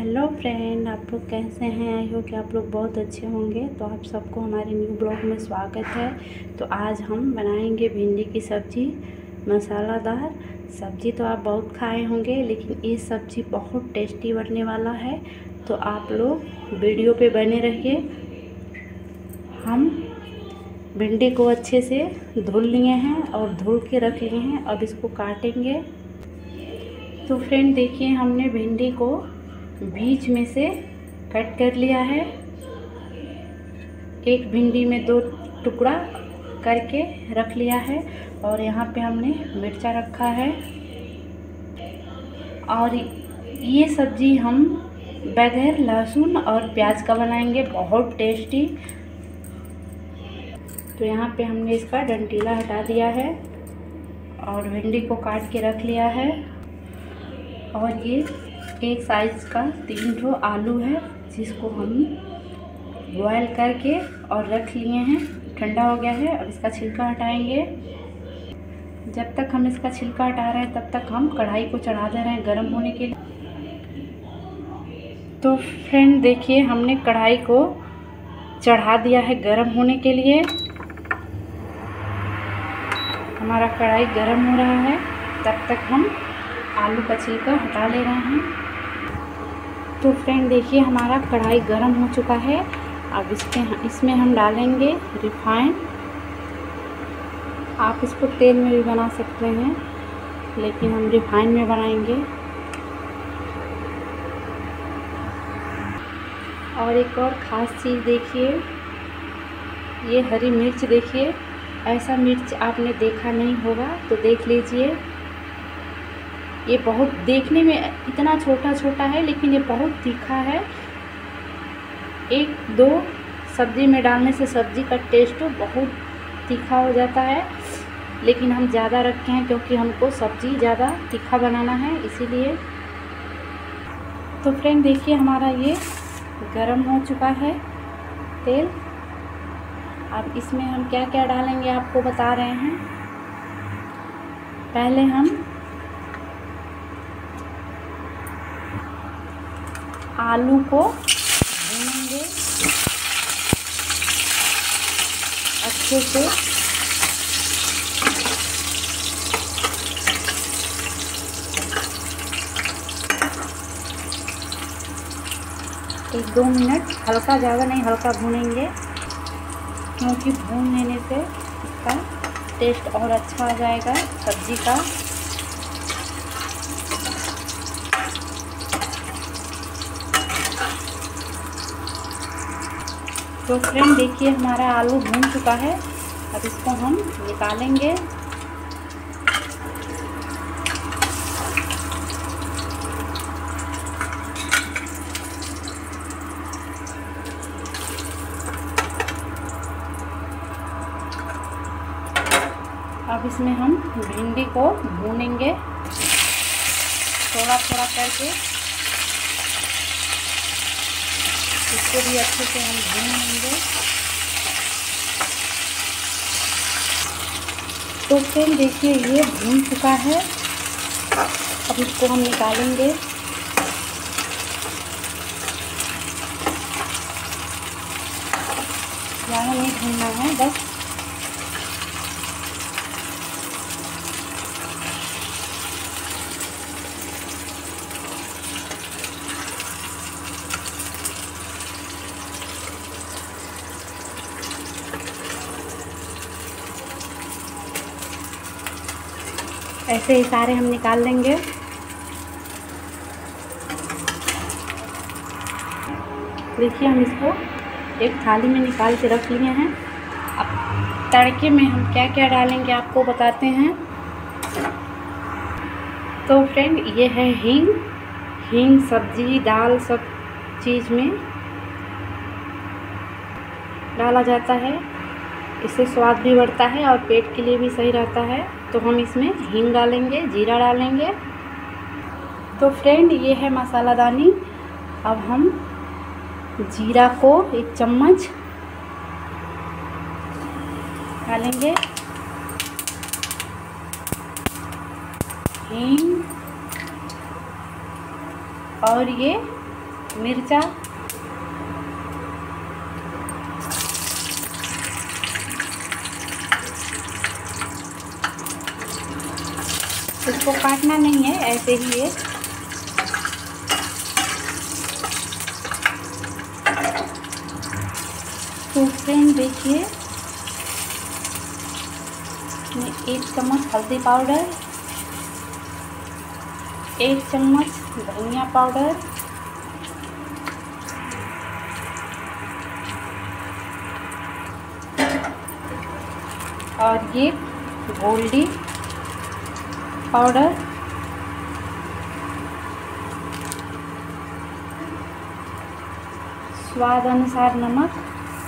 Hello friend, आप लोग कैसे हैं। आई होप कि आप लोग बहुत अच्छे होंगे। तो आप सबको हमारे न्यू ब्लॉग में स्वागत है। तो आज हम बनाएंगे भिंडी की सब्ज़ी, मसालादार सब्ज़ी। तो आप बहुत खाए होंगे, लेकिन ये सब्ज़ी बहुत टेस्टी बनने वाला है। तो आप लोग वीडियो पे बने रहिए। हम भिंडी को अच्छे से धुल लिए हैं और धुल के रख लिए हैं। अब इसको काटेंगे। तो फ्रेंड देखिए, हमने भिंडी को बीच में से कट कर लिया है। एक भिंडी में 2 टुकड़ा करके रख लिया है। और यहाँ पे हमने मिर्चा रखा है। और ये सब्ज़ी हम बगैर लहसुन और प्याज का बनाएंगे, बहुत टेस्टी। तो यहाँ पे हमने इसका डंटीला हटा दिया है और भिंडी को काट के रख लिया है। और ये एक साइज़ का 3 आलू है, जिसको हम बॉयल करके और रख लिए हैं। ठंडा हो गया है। अब इसका छिलका हटाएंगे। जब तक हम इसका छिलका हटा रहे हैं, तब तक हम कढ़ाई को चढ़ा दे रहे हैं गर्म होने के लिए। तो फ्रेंड देखिए, हमने कढ़ाई को चढ़ा दिया है गर्म होने के लिए। हमारा कढ़ाई गर्म हो रहा है, तब तक हम आलू का छिलका हटा ले रहे हैं। तो फ्रेंड देखिए, हमारा कढ़ाई गर्म हो चुका है। अब इसमें हम डालेंगे रिफाइन। आप इसको तेल में भी बना सकते हैं, लेकिन हम रिफाइन में बनाएंगे। और एक और ख़ास चीज़ देखिए, ये हरी मिर्च देखिए। ऐसा मिर्च आपने देखा नहीं होगा, तो देख लीजिए। ये बहुत देखने में इतना छोटा छोटा है, लेकिन ये बहुत तीखा है। 1-2 सब्ज़ी में डालने से सब्ज़ी का टेस्ट बहुत तीखा हो जाता है, लेकिन हम ज़्यादा रखे हैं क्योंकि हमको सब्ज़ी ज़्यादा तीखा बनाना है, इसीलिए। तो फ्रेंड देखिए, हमारा ये गरम हो चुका है तेल। अब इसमें हम क्या क्या डालेंगे आपको बता रहे हैं। पहले हम आलू को भूनेंगे अच्छे से। 1-2 मिनट, हल्का, ज़्यादा नहीं, हल्का भूनेंगे, क्योंकि भून लेने से इसका टेस्ट और अच्छा आ जाएगा सब्ज़ी का। तो फ्रेंड देखिए, हमारा आलू भून चुका है। अब इसको हम निकालेंगे। अब इसमें हम भिंडी को भूनेंगे थोड़ा थोड़ा करके। इसको भी अच्छे से हम भून लेंगे। तो फ्रेंड देखिए, ये भून चुका है। अब इसको हम निकालेंगे। ज़्यादा नहीं भूनना है, बस। ऐसे ही सारे हम निकाल लेंगे। देखिए, हम इसको एक थाली में निकाल के रख लिए हैं। अब तड़के में हम क्या क्या डालेंगे आपको बताते हैं। तो फ्रेंड, ये है हींग। हींग सब्जी, दाल, सब चीज़ में डाला जाता है। इससे स्वाद भी बढ़ता है और पेट के लिए भी सही रहता है। तो हम इसमें हींग डालेंगे, जीरा डालेंगे। तो फ्रेंड, ये है मसालादानी। अब हम जीरा को 1 चम्मच डालेंगे। हींग और ये मिर्चा, इसको काटना नहीं है, ऐसे ही है। तो फ्रेंड देखिए, इसमें 1 चम्मच हल्दी पाउडर, 1 चम्मच धनिया पाउडर, और ये गोल्डी पाउडर, स्वाद अनुसार नमक,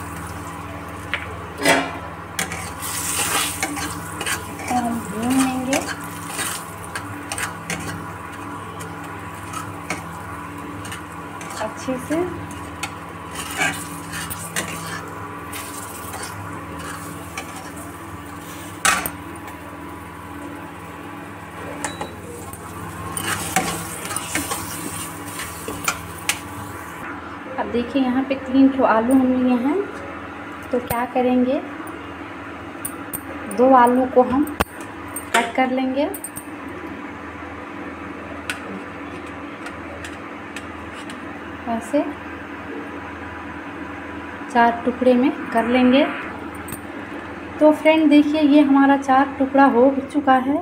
और हम भून लेंगे। अच्छे से अब देखिए, यहाँ पे 3 ठो आलू हम लिए हैं। तो क्या करेंगे, 2 आलू को हम कट कर लेंगे। ऐसे 4 टुकड़े में कर लेंगे। तो फ्रेंड देखिए, ये हमारा 4 टुकड़ा हो चुका है।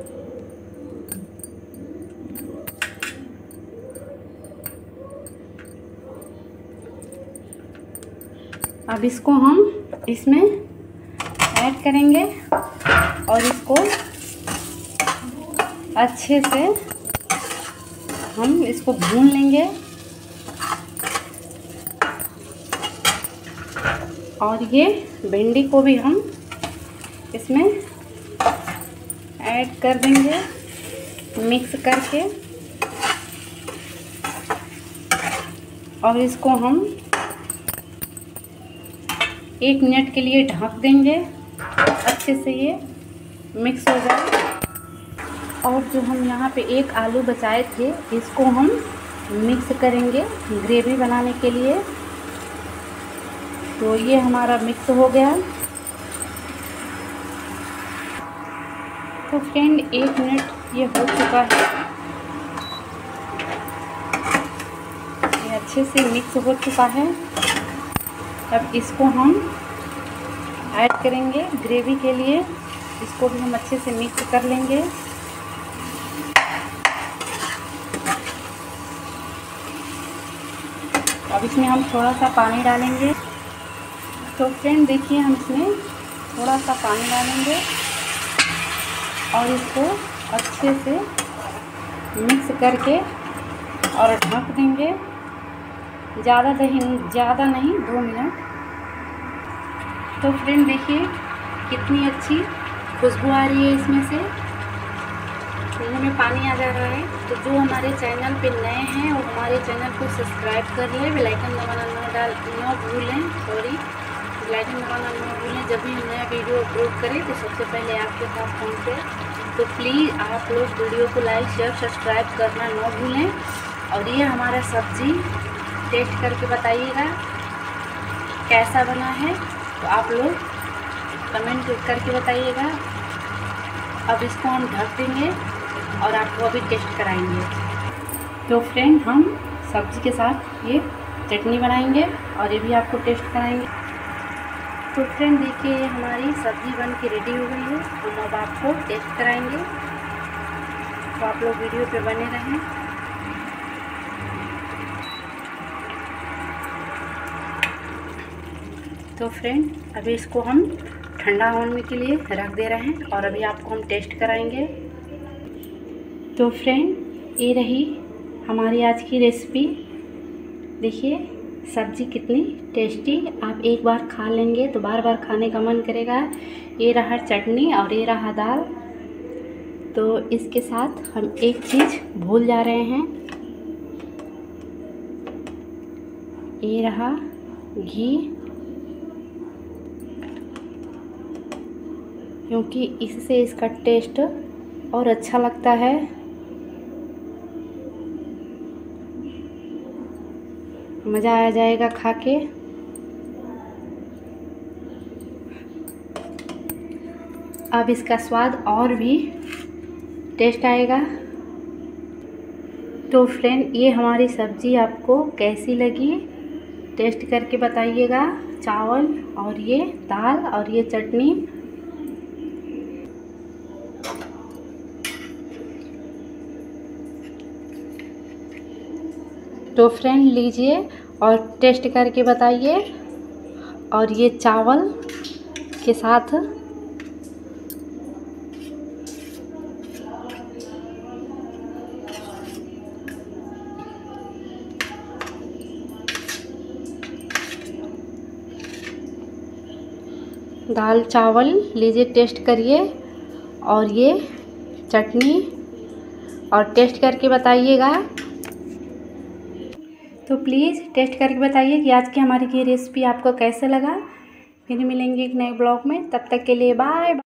अब इसको हम इसमें ऐड करेंगे और इसको अच्छे से हम इसको भून लेंगे। और ये भिंडी को भी हम इसमें ऐड कर देंगे, मिक्स करके। और इसको हम 1 मिनट के लिए ढक देंगे, अच्छे से ये मिक्स हो जाए। और जो हम यहाँ पे 1 आलू बचाए थे, इसको हम मिक्स करेंगे ग्रेवी बनाने के लिए। तो ये हमारा मिक्स हो गया। तो फ्रेंड 1 मिनट ये हो चुका है, ये अच्छे से मिक्स हो चुका है। अब इसको हम ऐड करेंगे ग्रेवी के लिए, इसको भी हम अच्छे से मिक्स कर लेंगे। अब इसमें हम थोड़ा सा पानी डालेंगे। तो फ्रेंड देखिए, हम इसमें थोड़ा सा पानी डालेंगे और इसको अच्छे से मिक्स करके और ढक देंगे। ज़्यादा नहीं, 2 मिनट। तो फ्रेंड देखिए, कितनी अच्छी खुशबू आ रही है इसमें से, मुँह में पानी आ जा रहा है। तो जो हमारे चैनल पे नए हैं वो हमारे चैनल को सब्सक्राइब कर लें, बेल आइकन दबाना ना भूलें। बेल आइकन दबाना ना भूलें। जब भी हम नया वीडियो अपलोड करें तो सबसे पहले आपके पास पहुँचे। तो प्लीज़ आप लोग वीडियो को लाइक, शेयर, सब्सक्राइब करना ना भूलें। और ये हमारा सब्ज़ी टेस्ट करके बताइएगा कैसा बना है, तो आप लोग कमेंट करके बताइएगा। अब इसको हम ढक देंगे और आपको अभी टेस्ट कराएंगे। तो फ्रेंड, हम सब्ज़ी के साथ ये चटनी बनाएंगे और ये भी आपको टेस्ट कराएंगे। तो फ्रेंड देखिए, ये हमारी सब्ज़ी बन के रेडी हो गई है। हम अब आपको टेस्ट कराएंगे, तो आप लोग वीडियो पे बने रहें। तो फ्रेंड, अभी इसको हम ठंडा होने के लिए रख दे रहे हैं और अभी आपको हम टेस्ट कराएंगे। तो फ्रेंड, ये रही हमारी आज की रेसिपी। देखिए सब्ज़ी कितनी टेस्टी, आप एक बार खा लेंगे तो बार बार खाने का मन करेगा। ये रहा चटनी और ये रहा दाल। तो इसके साथ हम एक चीज़ भूल जा रहे हैं, ये रहा घी, क्योंकि इससे इसका टेस्ट और अच्छा लगता है। मज़ा आ जाएगा खा के। अब इसका स्वाद और भी टेस्ट आएगा। तो फ्रेंड, ये हमारी सब्ज़ी आपको कैसी लगी टेस्ट करके बताइएगा। चावल और ये दाल और ये चटनी। तो फ्रेंड लीजिए और टेस्ट करके बताइए। और ये चावल के साथ दाल चावल लीजिए, टेस्ट करिए। और ये चटनी, और टेस्ट करके बताइएगा। तो प्लीज़ टेस्ट करके बताइए कि आज की हमारी ये रेसिपी आपको कैसे लगा। फिर मिलेंगे एक नए ब्लॉग में, तब तक के लिए बाय।